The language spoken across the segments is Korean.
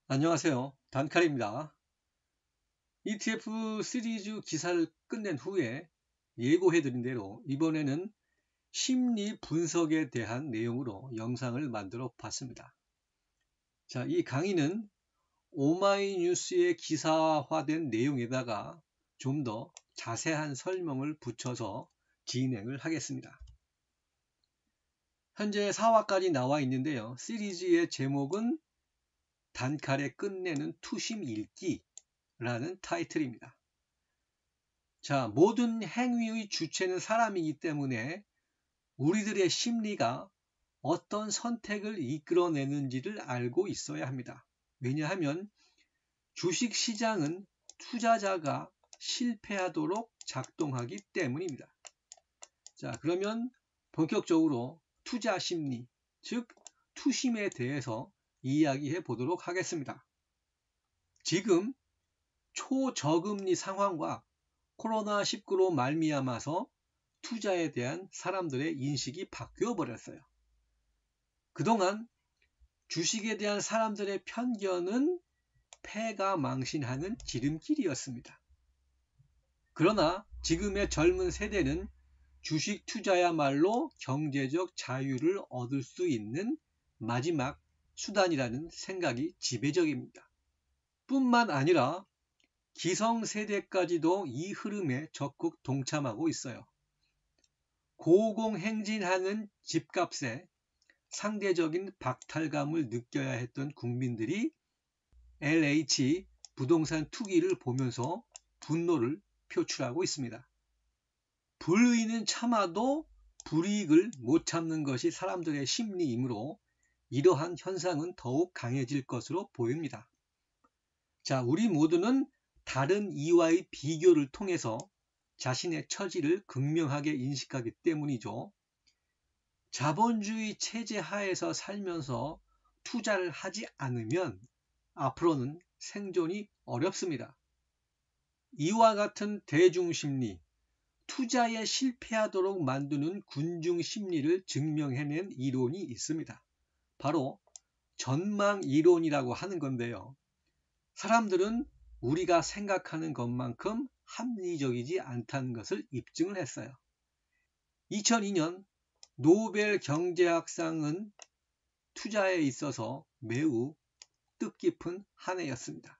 안녕하세요. 단칼입니다. ETF 시리즈 기사를 끝낸 후에 예고해드린 대로 이번에는 심리 분석에 대한 내용으로 영상을 만들어 봤습니다. 자, 이 강의는 오마이뉴스에 기사화된 내용에다가 좀 더 자세한 설명을 붙여서 진행을 하겠습니다. 현재 4화까지 나와 있는데요. 시리즈의 제목은 단칼에 끝내는 투심 읽기라는 타이틀입니다. 자, 모든 행위의 주체는 사람이기 때문에 우리들의 심리가 어떤 선택을 이끌어내는지를 알고 있어야 합니다. 왜냐하면 주식시장은 투자자가 실패하도록 작동하기 때문입니다. 자, 그러면 본격적으로 투자 심리, 즉 투심에 대해서 이야기해 보도록 하겠습니다. 지금 초저금리 상황과 코로나19로 말미암아서 투자에 대한 사람들의 인식이 바뀌어 버렸어요. 그동안 주식에 대한 사람들의 편견은 패가 망신하는 지름길이었습니다. 그러나 지금의 젊은 세대는 주식 투자야말로 경제적 자유를 얻을 수 있는 마지막 수단이라는 생각이 지배적입니다. 뿐만 아니라 기성세대까지도 이 흐름에 적극 동참하고 있어요. 고공행진하는 집값에 상대적인 박탈감을 느껴야 했던 국민들이 LH 부동산 투기를 보면서 분노를 표출하고 있습니다. 불의는 참아도 불이익을 못 참는 것이 사람들의 심리이므로 이러한 현상은 더욱 강해질 것으로 보입니다. 자, 우리 모두는 다른 이와의 비교를 통해서 자신의 처지를 극명하게 인식하기 때문이죠. 자본주의 체제 하에서 살면서 투자를 하지 않으면 앞으로는 생존이 어렵습니다. 이와 같은 대중심리, 투자에 실패하도록 만드는 군중심리를 증명해낸 이론이 있습니다. 바로 전망이론이라고 하는 건데요. 사람들은 우리가 생각하는 것만큼 합리적이지 않다는 것을 입증을 했어요. 2002년 노벨 경제학상은 투자에 있어서 매우 뜻깊은 한 해였습니다.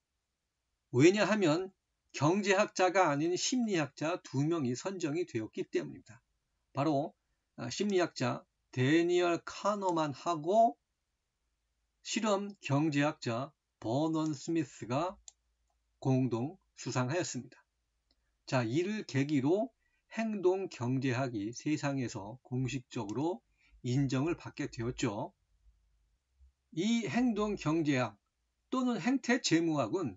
왜냐하면 경제학자가 아닌 심리학자 2명이 선정이 되었기 때문입니다. 바로 심리학자 데니얼 카너만하고 실험 경제학자 버넌 스미스가 공동 수상하였습니다. 자, 이를 계기로 행동 경제학이 세상에서 공식적으로 인정을 받게 되었죠. 이 행동 경제학 또는 행태 재무학은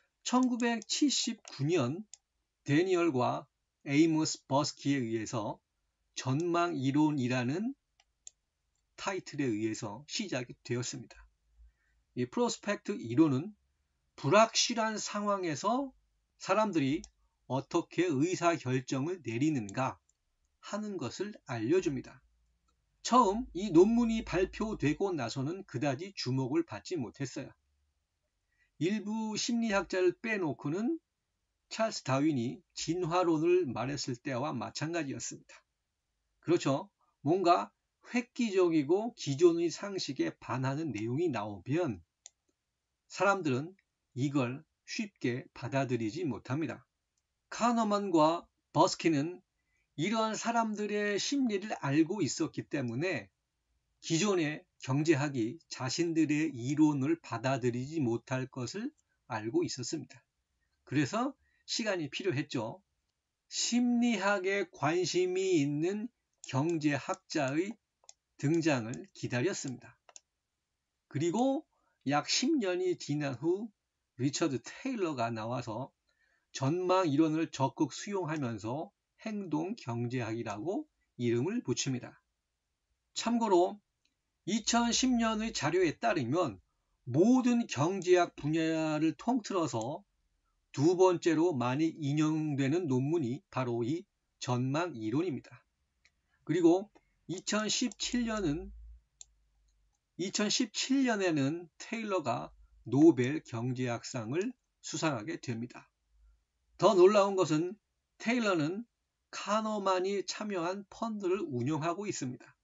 1979년 데니얼과 에이모스 버스키에 의해서 전망 이론이라는 타이틀에 의해서 시작이 되었습니다. 이 프로스펙트 이론은 불확실한 상황에서 사람들이 어떻게 의사결정을 내리는가 하는 것을 알려줍니다. 처음 이 논문이 발표되고 나서는 그다지 주목을 받지 못했어요. 일부 심리학자를 빼놓고는 찰스 다윈이 진화론을 말했을 때와 마찬가지였습니다. 그렇죠. 뭔가 획기적이고 기존의 상식에 반하는 내용이 나오면 사람들은 이걸 쉽게 받아들이지 못합니다. 카너만과 버스키는 이러한 사람들의 심리를 알고 있었기 때문에 기존의 경제학이 자신들의 이론을 받아들이지 못할 것을 알고 있었습니다. 그래서 시간이 필요했죠. 심리학에 관심이 있는 경제학자의 등장을 기다렸습니다. 그리고 약 10년이 지난 후 리처드 테일러가 나와서 전망 이론을 적극 수용하면서 행동 경제학이라고 이름을 붙입니다. 참고로 2010년의 자료에 따르면 모든 경제학 분야를 통틀어서 두 번째로 많이 인용되는 논문이 바로 이 전망 이론입니다. 그리고 2017년에는 테일러가 노벨 경제학상을 수상하게 됩니다. 더 놀라운 것은 테일러는 카너만이 참여한 펀드를 운영하고 있습니다.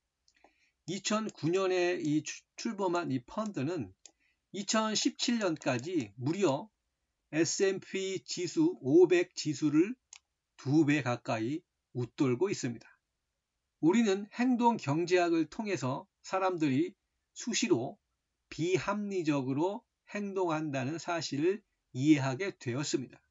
2009년에 출범한 이 펀드는 2017년까지 무려 S&P 지수 500 지수를 2배 가까이 웃돌고 있습니다. 우리는 행동 경제학을 통해서 사람들이 수시로 비합리적으로 행동한다는 사실을 이해하게 되었습니다.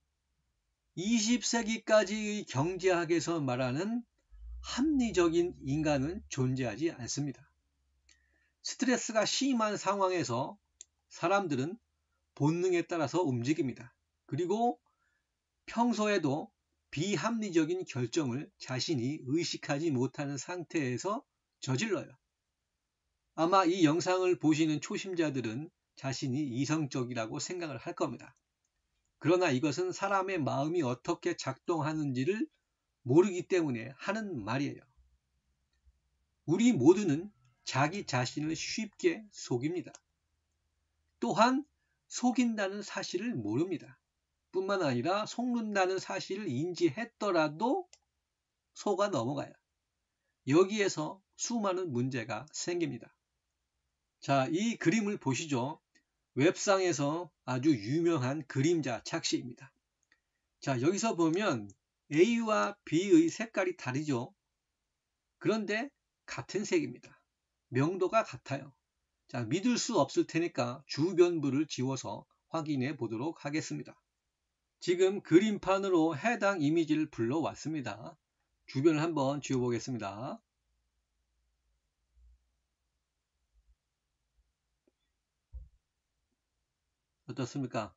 20세기까지의 경제학에서 말하는 합리적인 인간은 존재하지 않습니다. 스트레스가 심한 상황에서 사람들은 본능에 따라서 움직입니다. 그리고 평소에도 비합리적인 결정을 자신이 의식하지 못하는 상태에서 저질러요. 아마 이 영상을 보시는 초심자들은 자신이 이성적이라고 생각을 할 겁니다. 그러나 이것은 사람의 마음이 어떻게 작동하는지를 모르기 때문에 하는 말이에요. 우리 모두는 자기 자신을 쉽게 속입니다. 또한 속인다는 사실을 모릅니다. 뿐만 아니라 속는다는 사실을 인지했더라도 속아 넘어가요. 여기에서 수많은 문제가 생깁니다. 자, 이 그림을 보시죠. 웹상에서 아주 유명한 그림자 착시입니다. 자, 여기서 보면 A와 B의 색깔이 다르죠. 그런데 같은 색입니다. 명도가 같아요. 자, 믿을 수 없을 테니까 주변부를 지워서 확인해 보도록 하겠습니다. 지금 그림판으로 해당 이미지를 불러왔습니다. 주변을 한번 지워보겠습니다. 어떻습니까?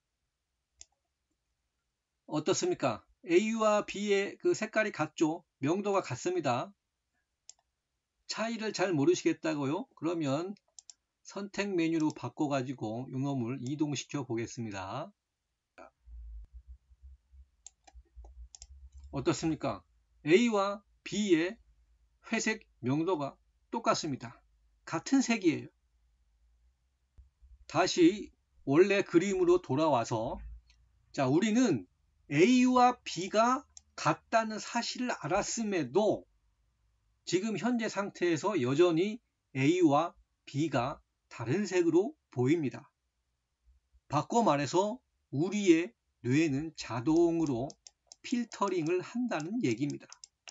어떻습니까? A와 B의 그 색깔이 같죠? 명도가 같습니다. 차이를 잘 모르시겠다고요? 그러면 선택 메뉴로 바꿔가지고 이놈을 이동시켜 보겠습니다. 어떻습니까? A와 B의 회색 명도가 똑같습니다. 같은 색이에요. 다시 원래 그림으로 돌아와서 자, 우리는 A와 B가 같다는 사실을 알았음에도 지금 현재 상태에서 여전히 A와 B가 다른 색으로 보입니다. 바꿔 말해서 우리의 뇌는 자동으로 필터링을 한다는 얘기입니다.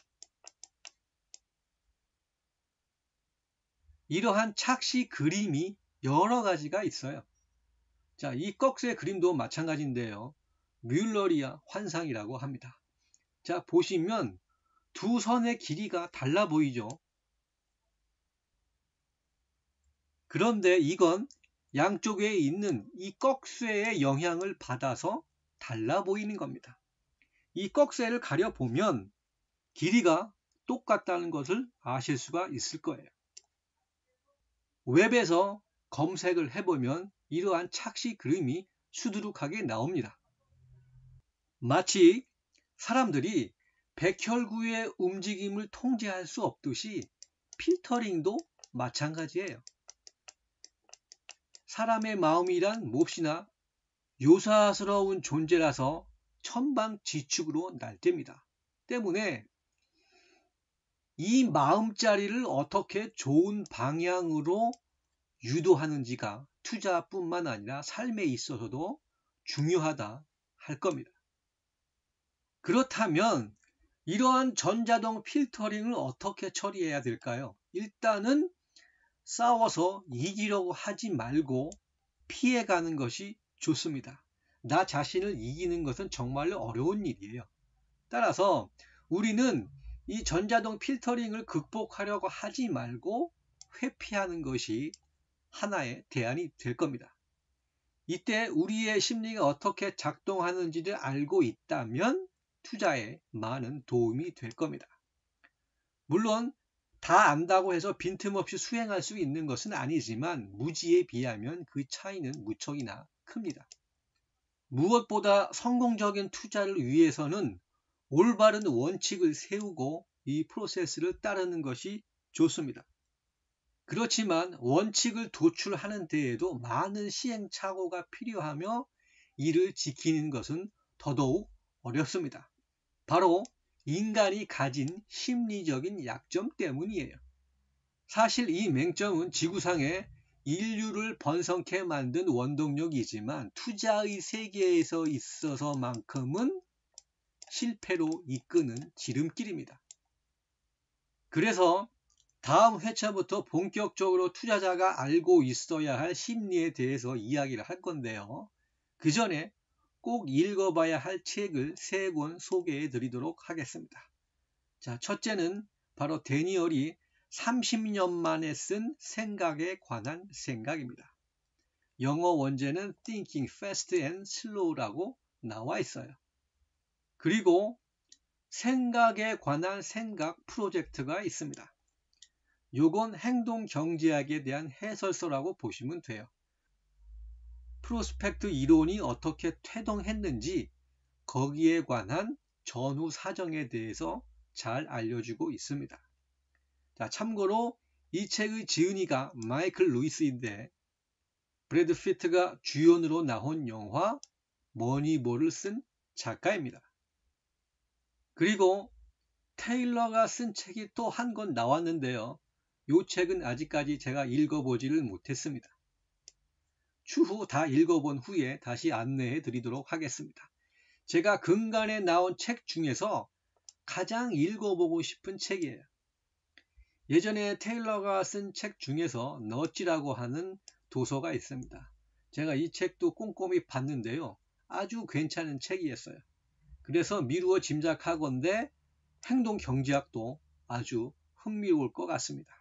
이러한 착시 그림이 여러 가지가 있어요. 자, 이 꺽쇠 그림도 마찬가지인데요. 뮬러리아 환상이라고 합니다. 자, 보시면 두 선의 길이가 달라 보이죠. 그런데 이건 양쪽에 있는 이 꺽쇠의 영향을 받아서 달라 보이는 겁니다. 이 꺽쇠를 가려보면 길이가 똑같다는 것을 아실 수가 있을 거예요. 웹에서 검색을 해보면 이러한 착시 그림이 수두룩하게 나옵니다. 마치 사람들이 백혈구의 움직임을 통제할 수 없듯이 필터링도 마찬가지예요. 사람의 마음이란 몹시나 요사스러운 존재라서 천방지축으로 날때입니다. 때문에 이 마음자리를 어떻게 좋은 방향으로 유도하는지가 투자뿐만 아니라 삶에 있어서도 중요하다 할 겁니다. 그렇다면 이러한 전자동 필터링을 어떻게 처리해야 될까요? 일단은 싸워서 이기려고 하지 말고 피해가는 것이 좋습니다. 나 자신을 이기는 것은 정말로 어려운 일이에요. 따라서 우리는 이 전자동 필터링을 극복하려고 하지 말고 회피하는 것이 하나의 대안이 될 겁니다. 이때 우리의 심리가 어떻게 작동하는지를 알고 있다면 투자에 많은 도움이 될 겁니다. 물론 다 안다고 해서 빈틈없이 수행할 수 있는 것은 아니지만 무지에 비하면 그 차이는 무척이나 큽니다. 무엇보다 성공적인 투자를 위해서는 올바른 원칙을 세우고 이 프로세스를 따르는 것이 좋습니다. 그렇지만 원칙을 도출하는 데에도 많은 시행착오가 필요하며 이를 지키는 것은 더더욱 어렵습니다. 바로 인간이 가진 심리적인 약점 때문이에요. 사실 이 맹점은 지구상에 인류를 번성케 만든 원동력이지만 투자의 세계에서 있어서만큼은 실패로 이끄는 지름길입니다. 그래서 다음 회차부터 본격적으로 투자자가 알고 있어야 할 심리에 대해서 이야기를 할 건데요. 그 전에 꼭 읽어봐야 할 책을 3권 소개해 드리도록 하겠습니다. 자, 첫째는 바로 데니얼이 30년 만에 쓴 생각에 관한 생각입니다. 영어 원제는 Thinking Fast and Slow라고 나와 있어요. 그리고 생각에 관한 생각 프로젝트가 있습니다. 요건 행동 경제학에 대한 해설서라고 보시면 돼요. 프로스펙트 이론이 어떻게 퇴동했는지 거기에 관한 전후 사정에 대해서 잘 알려주고 있습니다. 자, 참고로 이 책의 지은이가 마이클 루이스인데 브래드 피트가 주연으로 나온 영화 머니볼을 쓴 작가입니다. 그리고 테일러가 쓴 책이 또 한 권 나왔는데요. 이 책은 아직까지 제가 읽어보지를 못했습니다. 추후 다 읽어본 후에 다시 안내해 드리도록 하겠습니다. 제가 근간에 나온 책 중에서 가장 읽어보고 싶은 책이에요. 예전에 테일러가 쓴 책 중에서 너찌라고 하는 도서가 있습니다. 제가 이 책도 꼼꼼히 봤는데요. 아주 괜찮은 책이었어요. 그래서 미루어 짐작하건대 행동 경제학도 아주 흥미로울 것 같습니다.